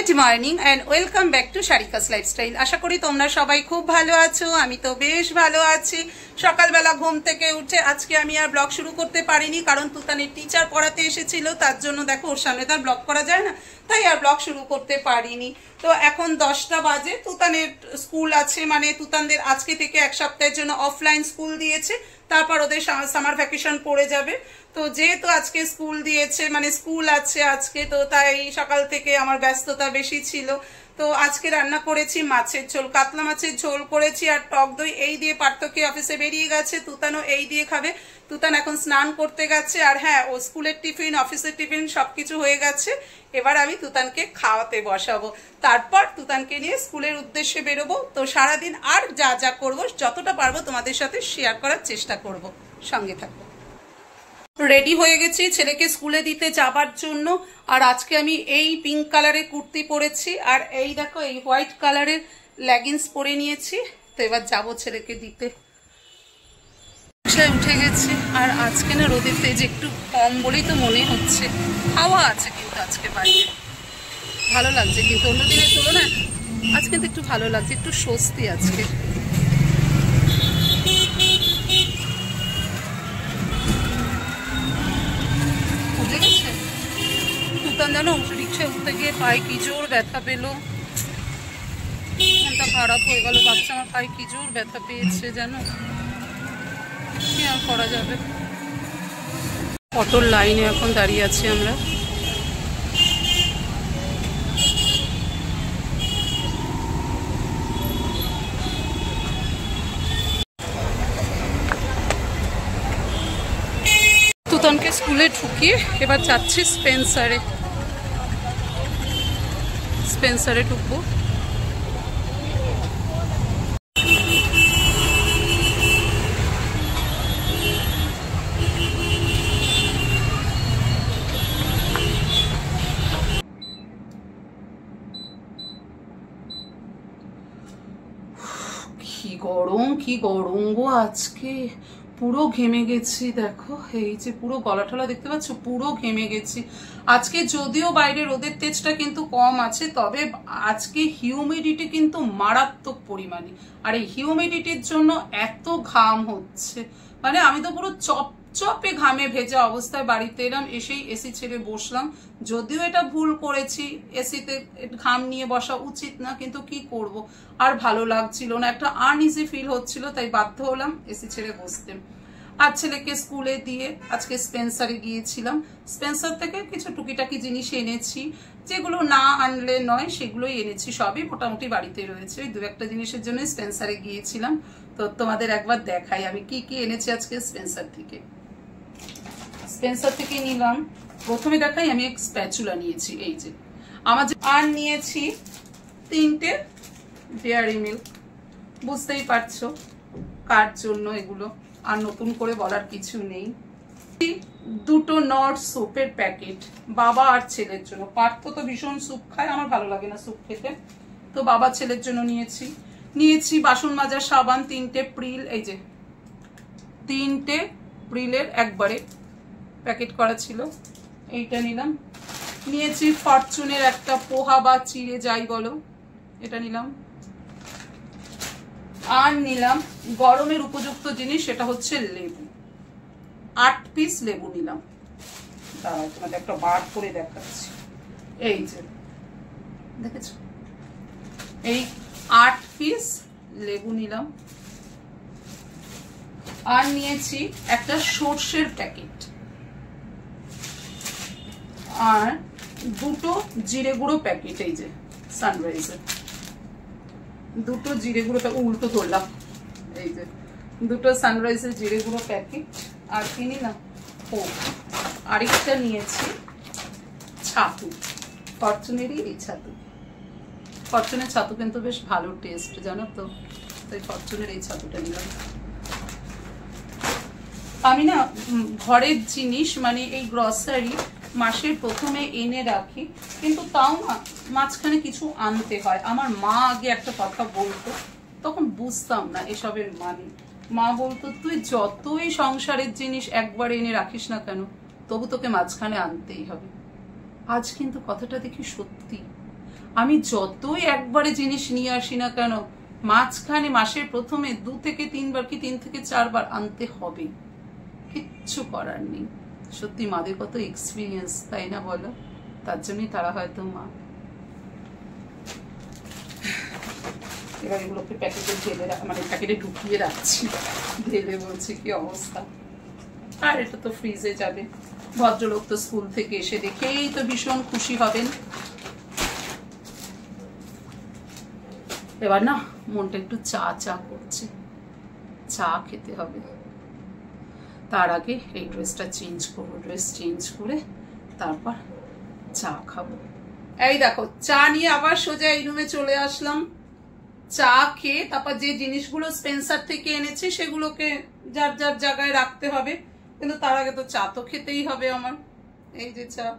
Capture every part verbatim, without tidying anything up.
Morning and welcome back to Sarika's lifestyle. আশা করি তোমরা সবাই খুব ভালো আছো। আমি তো বেশ ভালো আছি। সকালবেলা ঘুম থেকে উঠে আজকে আমি আর ব্লগ শুরু করতে পারিনি, কারণ তুতানের টিচার পড়াতে এসেছিল, তার জন্য দেখো ওর সামনে তো আর ব্লগ করা যায় না, তাই আর ব্লগ শুরু করতে পারিনি। তো এখন দশটা বাজে, তুতানের স্কুল আছে, মানে তুতানদের আজকে থেকে এক সপ্তাহের জন্য অফলাইন স্কুল দিয়েছে, তারপর ওদের সামার ভ্যাকেশন পড়ে যাবে। তো যেহেতু আজকে স্কুল দিয়েছে, মানে স্কুল আছে আজকে, তো তাই সকাল থেকে আমার ব্যস্ততা বেশি ছিল। তো আজকে রান্না করেছি মাছের ঝোল, কাতলা মাছের ঝোল করেছি আর টক দই। এই দিয়ে পার্থক্য অফিসে বেরিয়ে গেছে, তুতানও এই দিয়ে খাবে। তুতান এখন স্নান করতে গেছে, আর হ্যাঁ, ও স্কুলের টিফিন, অফিসের টিফিন সবকিছু হয়ে গেছে। এবার আমি তুতানকে খাওয়াতে বসাবো, তারপর তুতানকে নিয়ে স্কুলের উদ্দেশ্যে বেরোবো। তো সারাদিন আর যা যা করবো, যতটা পারবো তোমাদের সাথে শেয়ার করার চেষ্টা করব। সঙ্গে থাকবো। রেডি হয়ে গেছি ছেলেকে স্কুলে দিতে যাবার জন্য। আর আজকে আমি এই পিঙ্ক কালারের কুর্তি পরেছি, আর এই দেখো এই হোয়াইট কালারের লেগিংস পরে নিয়েছি। তো এবার যাবো ছেলেকে দিতে। উঠে গেছি, আর আজকে না রোদের তেজ একটু কম বলেই তো মনে হচ্ছে। হাওয়া আছে কিন্তু আজকে বাইরে, ভালো লাগছে। কিন্তু অন্য দিনের তুলনায় আজকে তো একটু ভালো লাগছে, একটু স্বস্তি আজকে। তুতান জানো রিক্সায় উঠতে গিয়ে পায়ে কি জোর ব্যথা পেলো, মনটা খারাপ হয়ে গেল। বাচ্চা আমার পায়ে কি জোর ব্যথা পেয়েছে জানো, কি আর করা যাবে। অটোর লাইনে এখন দাঁড়িয়ে আছি আমরা। তুতানকে স্কুলে ঢুকিয়ে এবার যাচ্ছি স্পেন্সারে। স্পেন্সারে ঢুকবো। কি গরম, কি গরম গো আজকে। পুরো ঘেমে গেছি, দেখো এই যে পুরো গলা টলা দেখতে পাচ্ছ, পুরো ঘেমে গেছি আজকে। যদিও বাইরে রোদের তেজটা কিন্তু কম আছে, তবে আজকে হিউমিডিটি কিন্তু মারাত্মক পরিমাণে। আর এই হিউমিডিটির জন্য এত ঘাম হচ্ছে, মানে আমি তো পুরো চপচপে ঘামে ভেজা অবস্থায় বাড়িতে এলাম, এসেই এসি ছেড়ে বসলাম। যদিও এটা ভুল করেছি, এসিতে ঘাম নিয়ে বসা উচিত না, কিন্তু কি করব, আর ভালো লাগছিল না, একটা আনইজি ফিল হচ্ছিল, তাই বাধ্য হলাম এসি ছেড়ে বসতে। আর ছেলেকে স্কুলে দিয়ে আজকে স্পেন্সারে গিয়েছিলাম। স্পেন্সার থেকে কিছু টুকিটাকি জিনিস এনেছি, যেগুলো না আনলে নয় সেগুলোই এনেছি। সবই মোটামুটি বাড়িতে রয়েছে, ওই দু একটা জিনিসের জন্য স্পেন্সারে গিয়েছিলাম। তো তোমাদের একবার দেখাই আমি কি কি এনেছি আজকে স্পেন্সার থেকে। স্পেন্সার থেকে নিলাম, প্রথমে দেখাই আমি এক স্প্যাচুলা নিয়েছি, এই যে আমার যে। আর নিয়েছি তিনটে ডেয়ারি মিল্ক, বুঝতেই পারছো কার জন্য এগুলো, আর নতুন করে বলার কিছু নেই। দুটো নট স্যুপের প্যাকেট, বাবা আর ছেলের জন্য। পার্থ তো ভীষণ স্যুপ খায়, আমার ভালো লাগে না স্যুপ খেতে, তো বাবা ছেলের জন্য নিয়েছি। নিয়েছি বাসন মাজার সাবান তিনটে, প্রিল, এই যে তিনটে প্রিলের একবারে প্যাকেট করা ছিল, এইটা নিলাম। নিয়েছি ফরচুনের একটা পোহা বা চিড়ে যাই বলো, এটা নিলাম। আর নিলাম গরমের উপযুক্ত জিনিস, সেটা হচ্ছে লেবু, আট পিস লেবু নিলাম। দাঁড়াও তোমাদের একটা বার করে দেখাচ্ছি, এই যে দেখেছো, এই আট পিস লেবু নিলাম। আর নিয়েছি একটা সর্ষের প্যাকেট, আর দুটো জিরে গুঁড়ো প্যাকেট, এই যে সানরাইজের দুটো জিরে গুঁড়ো প্যাকেট, উল্টো ধরলাম, এই যে দুটো সানরাইজের জিরে গুঁড়ো প্যাকেট। আর কি নিলাম, ও আরেকটা নিয়েছি ছাতু, ফরচুনেরই এই ছাতু। ফরচুনের ছাতু কিন্তু বেশ ভালো টেস্ট জানো তো, তাই ফরচুনের এই ছাতুটা নিলাম। আমি না ঘরের জিনিস, মানে এই গ্রসারি মাসের প্রথমে এনে রাখি, কিন্তু তাও না মাঝখানে কিছু আনতে হয়। আমার মা আগে একটা কথা বলতো, তখন বুঝতাম না এসবের মানে। মা বলতো তুই যতই সংসারের জিনিস একবার এনে রাখিস না কেন, তবু তোকে মাঝখানে আনতেই হবে। আজ কিন্তু কথাটা দেখি সত্যি। আমি যতই একবারে জিনিস নিয়ে আসি না কেন, মাঝখানে মাসের প্রথমে দু থেকে তিনবার কি তিন থেকে চারবার আনতে হবে, কিচ্ছু করার নেই। সত্যি মাদের কত এক্সপিরিয়েন্স, তাই না বলো? তার জন্যই তারা হয়তো মা। এবার এগুলোকে প্যাকেটে ঢেলে মানে প্যাকেটে ঢুকিয়ে রাখছি, ঢেলে বলছি কি অবস্থা। আর এটা তো ফ্রিজে যাবে, ভদ্রলোক তো স্কুল থেকে এসে দেখেই তো ভীষণ খুশি হবেন। এবার না মনটা একটু চা চা করছে, চা খেতে হবে। তার আগে এই ড্রেসটা চেঞ্জ করবো, ড্রেস চেঞ্জ করে তারপর চা খাবো। এই দেখো চা নিয়ে আবার সোজা এই রুমে চলে আসলাম। চা খেয়ে তারপর যে জিনিসগুলো স্পেন্সার থেকে এনেছি সেগুলোকে যার যার জায়গায় রাখতে হবে, কিন্তু তার আগে তো চা তো খেতেই হবে আমার। এই যে চা,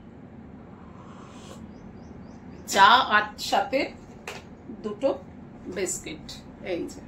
চা আর সাথে দুটো বিস্কিট, এই যে।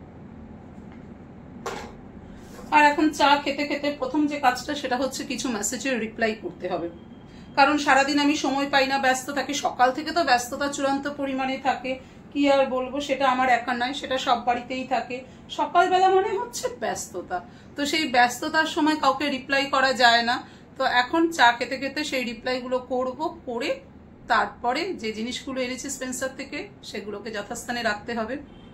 আর এখন চা খেতে খেতে প্রথম যে কাজটা সেটা হচ্ছে কিছু মেসেজের রিপ্লাই করতে হবে, কারণ সারাদিন আমি সময় পাই না, ব্যস্ত থাকি। সকাল থেকে তো ব্যস্ততা চূড়ান্ত পরিমাণে থাকে, কি আর বলবো, সেটা আমার একা নয়, সেটা সব বাড়িতেই থাকে। সকালবেলা মনে হচ্ছে ব্যস্ততা, তো সেই ব্যস্ততার সময় কাউকে রিপ্লাই করা যায় না। তো এখন চা খেতে খেতে সেই রিপ্লাইগুলো করব, করে তারপরে যে জিনিসগুলো এনেছি স্পেন্সার থেকে সেগুলোকে যথাস্থানে রাখতে হবে।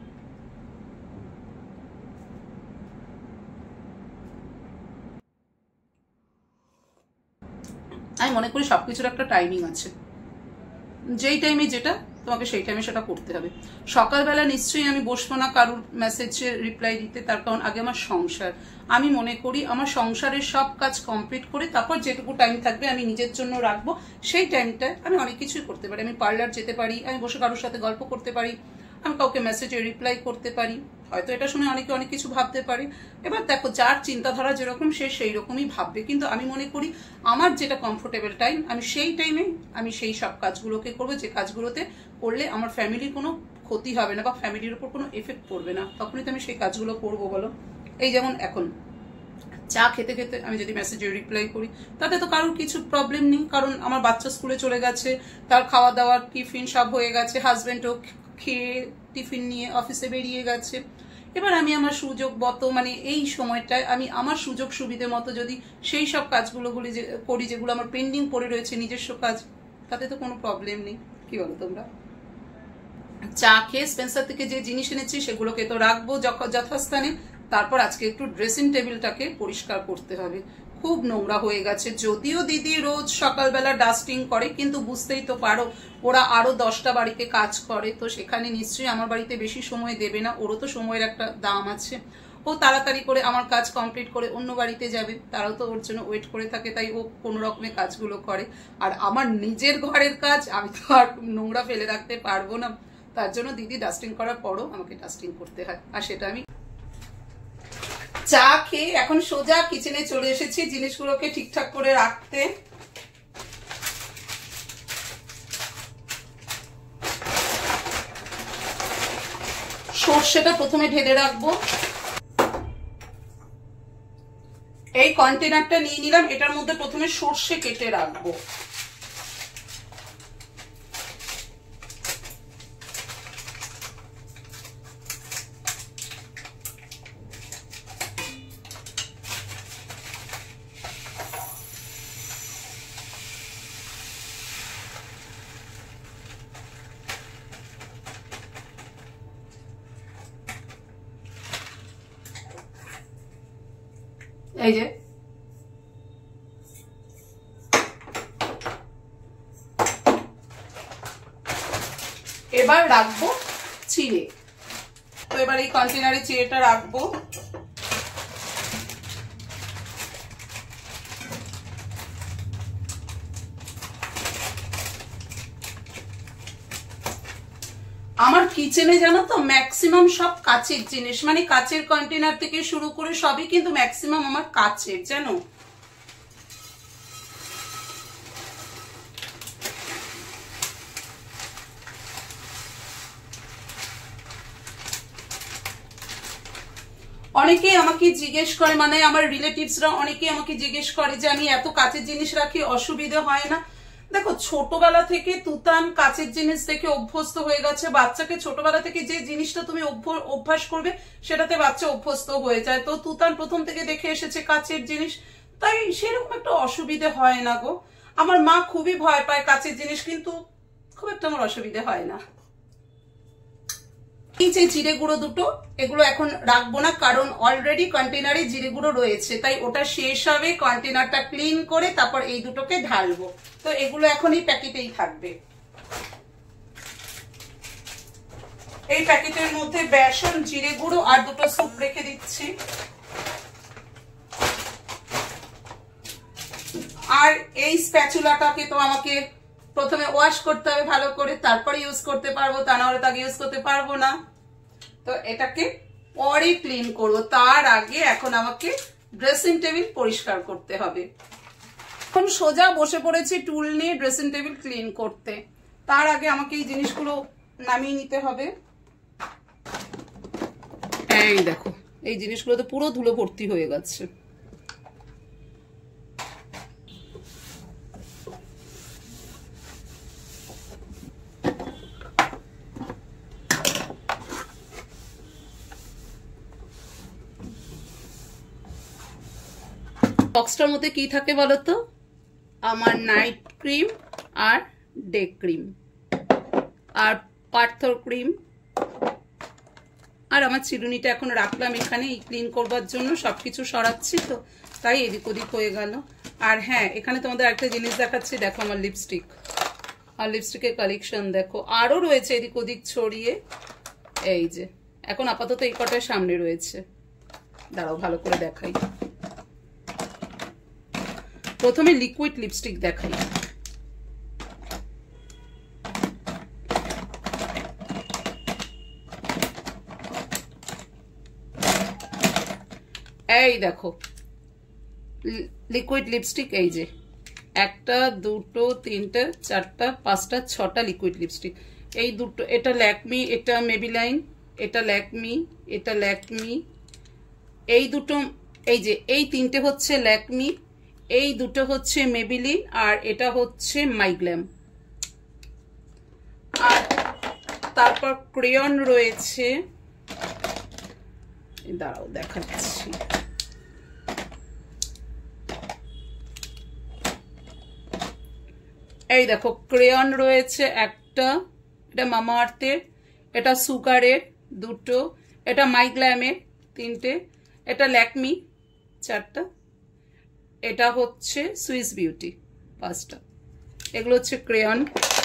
আমি মনে করি সবকিছুর একটা টাইমিং আছে, যেই টাইমে যেটা তোমাকে সেই টাইমে সেটা করতে হবে। সকালবেলা নিশ্চয়ই আমি বসবো না কারোর মেসেজে রিপ্লাই দিতে, তার কারণ আগে আমার সংসার। আমি মনে করি আমার সংসারের সব কাজ কমপ্লিট করে তারপর যেটুকু টাইম থাকবে আমি নিজের জন্য রাখবো। সেই টাইমটায় আমি অনেক কিছুই করতে পারি। আমি পার্লার যেতে পারি, আমি বসে কারোর সাথে গল্প করতে পারি, আমি কাউকে মেসেজে রিপ্লাই করতে পারি। হয়তো এটা শুনে অনেকে অনেক কিছু ভাবতে পারে। এবার দেখো যার চিন্তাধারা যেরকম সে সেই রকমই ভাববে, কিন্তু আমি মনে করি আমার যেটা কমফোর্টেবল টাইম আমি সেই টাইমে আমি সেই সব কাজগুলোকে করবো, যে কাজগুলোতে করলে আমার ফ্যামিলির কোনো ক্ষতি হবে না বা ফ্যামিলির উপর কোনো এফেক্ট পড়বে না, তখনই তো আমি সেই কাজগুলো করবো বলো। এই যেমন এখন চা খেতে খেতে আমি যদি মেসেজে রিপ্লাই করি তাতে তো কারোর কিছু প্রবলেম নেই, কারণ আমার বাচ্চা স্কুলে চলে গেছে, তার খাওয়া দাওয়ার টিফিন সব হয়ে গেছে, হাজব্যান্ডও খেয়ে টিফিন নিয়ে অফিসে বেরিয়ে গেছে। এবার আমি আমার সুযোগ মতো মানে এই সময়টায় আমি আমার সুযোগ সুবিধে মতো যদি সেই সব কাজগুলোগুলি যে করি যেগুলো আমার পেন্ডিং পড়ে রয়েছে নিজস্ব কাজ, তাতে তো কোনো প্রবলেম নেই। কি বলো তোমরা? চা খেয়ে স্পেন্সার থেকে যে জিনিস এনেছি সেগুলোকে তো রাখবো যথাস্থানে। তারপর আজকে একটু ড্রেসিং টেবিলটাকে পরিষ্কার করতে হবে, খুব নোংরা হয়ে গেছে। যদিও দিদি রোজ সকালবেলা ডাস্টিং করে, কিন্তু বুঝতেই তো পারো ওরা আরো দশটা বাড়িতে কাজ করে, তো সেখানে নিশ্চয়ই আমার বাড়িতে বেশি সময় দেবে না, ওরও তো সময়ের একটা দাম আছে। ও তাড়াতাড়ি করে আমার কাজ কমপ্লিট করে অন্য বাড়িতে যাবে, তারাও তো ওর জন্য ওয়েট করে থাকে, তাই ও কোনো রকমের কাজগুলো করে। আর আমার নিজের ঘরের কাজ আমি তো আর নোংরা ফেলে রাখতে পারবো না, তার জন্য দিদি ডাস্টিং করার পরও আমাকে ডাস্টিং করতে হয়। আর সেটা আমি চা খেয়ে এখন সোজা কিচেনে চলে এসেছি জিনিসগুলোকে ঠিকঠাক করে রাখতে। সর্ষেটা প্রথমে ঢেলে রাখবো। এই কন্টেনারটা নিয়ে নিলাম, এটার মধ্যে প্রথমে সর্ষে কেটে রাখবো। এই যে এবার রাখবো চিড়ে, তো এবার এই কন্টেনারে চিড়েটা রাখবো। আমার কিচেনে জানো তো ম্যাক্সিমাম সব কাচের জিনিস, মানে কাচের কন্টেনার থেকে শুরু করে সবই কিন্তু ম্যাক্সিমাম আমার কাচের, জানো। অনেকেই আমাকে জিজ্ঞেস করে, মানে আমার রিলেটিভসরা অনেকেই আমাকে জিজ্ঞেস করে যে আমি এত কাচের জিনিস রাখি অসুবিধা হয় না। দেখো ছোটবেলা থেকে তুতান কাচের জিনিস দেখে অভ্যস্ত হয়ে গেছে। বাচ্চাকে ছোটবেলা থেকে যে জিনিসটা তুমি অভ্যাস করবে সেটাতে বাচ্চা অভ্যস্ত হয়ে যায়। তো তুতান প্রথম থেকে দেখে এসেছে কাচের জিনিস, তাই সেরকম একটা অসুবিধে হয় না গো। আমার মা খুবই ভয় পায় কাচের জিনিস, কিন্তু খুব একটা আমার অসুবিধে হয় না। এই যে জিরে গুঁড়ো দুটো, এগুলো এখন রাখবো না, কারণ অলরেডি কন্টেনারে জিরে গুঁড়ো রয়েছে, তাই ওটা শেষ হবে। কন্টেনারটা ক্লিন করে তারপর এই দুটোকে ঢালবো। তো এগুলো এখন এই প্যাকেটেই থাকবে। এই প্যাকেটের মধ্যে বেসন, জিরে গুঁড়ো আর দুটো স্যুপ রেখে দিচ্ছি। আর এই স্প্যাচুলাটাকে তো আমাকে প্রথমে ওয়াশ করতে হবে ভালো করে, তারপরে ইউজ করতে পারবো, তা না হলে তাকে ইউজ করতে পারবো না। তো এটাকে পরে ক্লিন করবো, তার আগে এখন আমাকে ড্রেসিং টেবিল পরিষ্কার করতে হবে। এখন সোজা বসে পড়েছি টুল নিয়ে ড্রেসিং টেবিল ক্লিন করতে। তার আগে আমাকে এই জিনিসগুলো নামিয়ে নিতে হবে। এই দেখো, এই জিনিসগুলোতে পুরো ধুলো ভর্তি হয়ে গেছে। বক্সটার মধ্যে কি থাকে বলতো? আমার নাইট ক্রিম আর ডে ক্রিম আর পার্থর ক্রিম, আর আমার চিরুনিটা এখন রাখলাম এখানে এই ক্লিন করবার জন্য। সবকিছু সরাচ্ছি তো, তাই এদিক ওদিক হয়ে গেল। আর হ্যাঁ, এখানে তোমাদের একটা জিনিস দেখাচ্ছি, দেখো আমার লিপস্টিক। আর লিপস্টিকের কালেকশন দেখো, আরো রয়েছে এদিক ওদিক ছড়িয়ে। এই যে এখন আপাতত এই কটার সামনে রয়েছে, দাঁড়াও ভালো করে দেখাই। প্রথমে লিকুইড লিপস্টিক দেখাই। এই দেখো লিকুইড লিপস্টিক, এই যে একটা দুটো তিনটা চারটা পাঁচটা ছটা লিকুইড লিপস্টিক। এই দুটো, এটা ল্যাকমি, এটা মেবিলাইন, এটা ল্যাকমি, এটা ল্যাকমি। এই দুটো, এই যে এই তিনটে হচ্ছে ল্যাকমি, এই দুটো হচ্ছে মেবিলিন, আর এটা হচ্ছে মাইগ্ল্যাম। আর তারপর ক্রেয়ন রয়েছে, দাঁড়াও দেখাচ্ছি। এই দেখো ক্রেয়ন রয়েছে একটা, এটা মামা আর্থের, এটা সুগারের দুটো, এটা মাইগ্ল্যামের তিনটে, এটা ল্যাকমি চারটা, এটা হচ্ছে সুইস বিউটি পাঁচটা। এগুলো হচ্ছে ক্রেয়ন।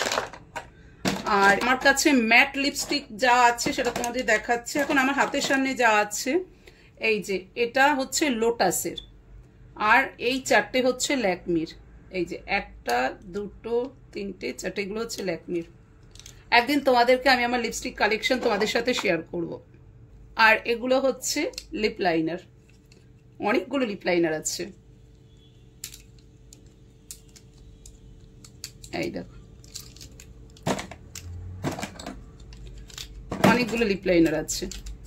আর আমার কাছে ম্যাট লিপস্টিক যা আছে সেটা তোমাদের দেখাচ্ছে এখন। আমার হাতের সামনে যা আছে, এই যে এটা হচ্ছে লোটাসের, আর এই চারটে হচ্ছে ল্যাকমির। এই যে একটা দুটো তিনটে চারটে, এগুলো হচ্ছে ল্যাকমির। একদিন তোমাদেরকে আমি আমার লিপস্টিক কালেকশন তোমাদের সাথে শেয়ার করব। আর এগুলো হচ্ছে লিপ লাইনার, অনেকগুলো লিপ লাইনার আছে। এই দেখো অনেকগুলো লিপ লাইনার আছে।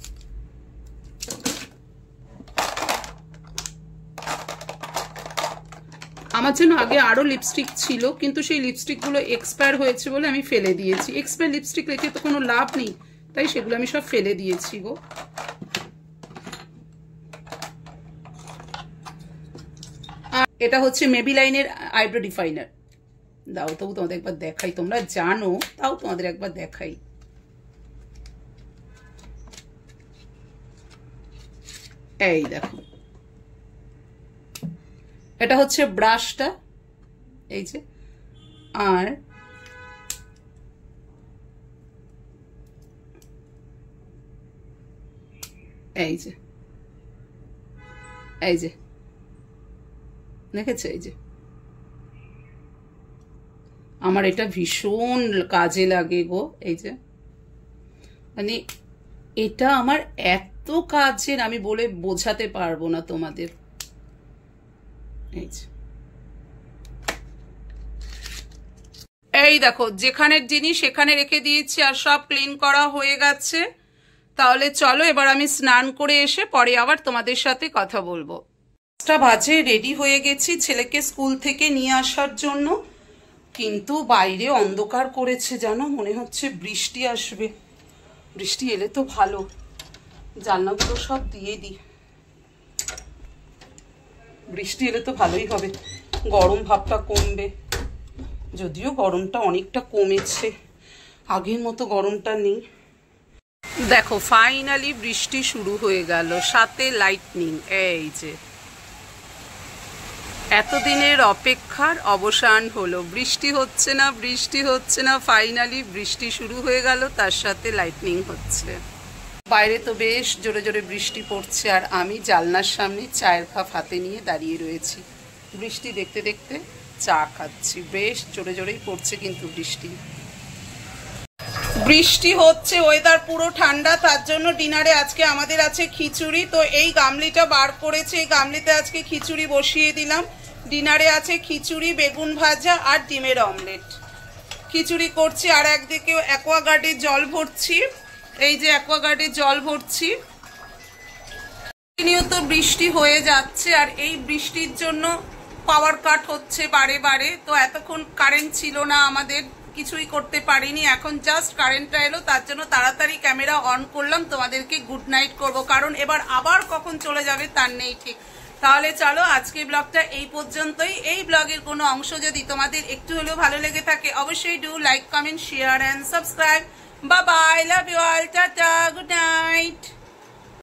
আমার জন্য আগে আরো লিপস্টিক ছিল, কিন্তু সেই লিপস্টিক গুলো এক্সপায়ার হয়েছে বলে আমি ফেলে দিয়েছি। এক্সপায়ার লিপস্টিক রেখে তো কোনো লাভ নেই, তাই সেগুলো আমি সব ফেলে দিয়েছি গো। আর এটা হচ্ছে মেবিলাইনের আইব্রো ডিফাইনার। দাও তবু তোমাদের একবার দেখাই, তোমরা জানো তাও তোমাদের একবার দেখাই। এই দেখো এটা হচ্ছে ব্রাশটা, এই যে, আর এই যে এই যে দেখেছো, এই যে আমার এটা ভীষণ কাজে লাগে গো। এই যে মানে এটা আমার এত কাজের, আমি বলে বোঝাতে পারবো না তোমাদের। এই যে এই দেখো যেখানের জিনিস সেখানে রেখে দিয়েছি, আর সব ক্লিন করা হয়ে গেছে। তাহলে চলো এবার আমি স্নান করে এসে পরে আবার তোমাদের সাথে কথা বলবো। পাঁচটা বাজে, রেডি হয়ে গেছি ছেলেকে স্কুল থেকে নিয়ে আসার জন্য। কিন্তু বাইরে অন্ধকার করেছে জানো, মনে হচ্ছে বৃষ্টি আসবে। বৃষ্টি এলে তো ভালো, জানলাগুলো সব দিয়ে দিই, বৃষ্টি এলে তো ভালোই হবে, গরম ভাবটা কমবে। যদিও গরমটা অনেকটা কমেছে, আগের মতো গরমটা নেই। দেখো ফাইনালি বৃষ্টি শুরু হয়ে গেল, সাথে লাইটনিং। এই যে এতদিনের অপেক্ষার অবসান হলো, বৃষ্টি হচ্ছে না বৃষ্টি হচ্ছে না ফাইনালি বৃষ্টি শুরু হয়ে গেল, তার সাথে লাইটনিং হচ্ছে। বাইরে তো বেশ জোরে জোরে বৃষ্টি পড়ছে, আর আমি জানলার সামনে চায়ের কাপ হাতে নিয়ে দাঁড়িয়ে রয়েছি, বৃষ্টি দেখতে দেখতে চা খাচ্ছি। বেশ জোরে জোরেই পড়ছে কিন্তু বৃষ্টি। বৃষ্টি হচ্ছে, ওয়েদার পুরো ঠান্ডা, তার জন্য ডিনারে আজকে আমাদের আছে খিচুড়ি। তো এই গামলিটা বার করেছে, এই গামলিতে আজকে খিচুড়ি বসিয়ে দিলাম। ডিনারে আছে খিচুড়ি, বেগুন ভাজা আর ডিমের অমলেট। খিচুড়ি করছি, আর একদিকে অ্যাকোয়াগার্ডে জল ভরছি। এই যে অ্যাকোয়াগার্ডে জল ভরছি। প্রতিনিয়ত বৃষ্টি হয়ে যাচ্ছে, আর এই বৃষ্টির জন্য পাওয়ার কাট হচ্ছে বারে বারে। তো এতক্ষণ কারেন্ট ছিল না, আমাদের কিছুই করতে পারিনি, এখন জাস্ট কারেন্টটা এলো, তার জন্য তাড়াতাড়ি ক্যামেরা অন করলাম, তোমাদেরকে গুড নাইট করব, কারণ এবার আবার কখন চলে যাবে তার নেই ঠিক। তাহলে চলো আজকে ব্লগটা এই পর্যন্তই। এই ব্লগের কোনো অংশ যদি তোমাদের একটু হলেও ভালো লেগে থাকে, অবশ্যই do like, comment, share and subscribe. Bye bye, love you all, টাটা, গুড নাইট।